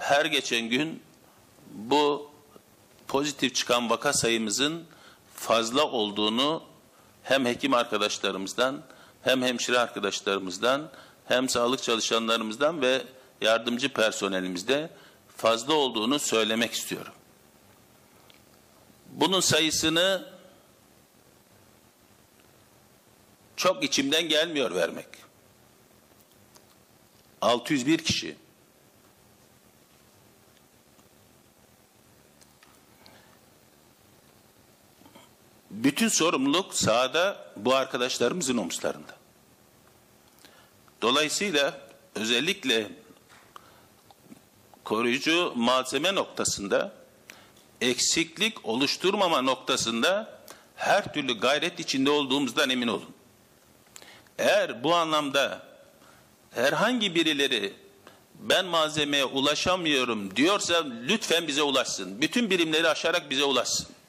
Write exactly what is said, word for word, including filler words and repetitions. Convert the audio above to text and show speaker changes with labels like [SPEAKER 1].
[SPEAKER 1] her geçen gün bu pozitif çıkan vaka sayımızın fazla olduğunu hem hekim arkadaşlarımızdan, hem hemşire arkadaşlarımızdan, hem sağlık çalışanlarımızdan ve yardımcı personelimizde fazla olduğunu söylemek istiyorum. Bunun sayısını çok içimden gelmiyor vermek. altı yüz bir kişi. Bütün sorumluluk sahada bu arkadaşlarımızın omuzlarında. Dolayısıyla özellikle koruyucu malzeme noktasında, eksiklik oluşturmama noktasında her türlü gayret içinde olduğumuzdan emin olun. Eğer bu anlamda herhangi birileri ben malzemeye ulaşamıyorum diyorsa lütfen bize ulaşsın. Bütün birimleri aşarak bize ulaşsın.